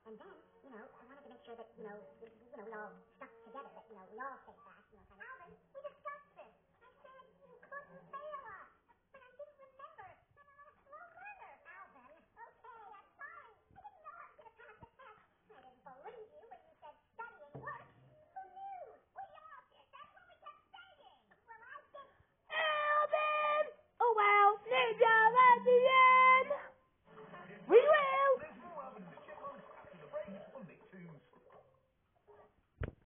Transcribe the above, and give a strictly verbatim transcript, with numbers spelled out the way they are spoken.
And then, you know, I wanted to make sure that, you know, we, you know, we all stuck together, that, you know, we all stayed back.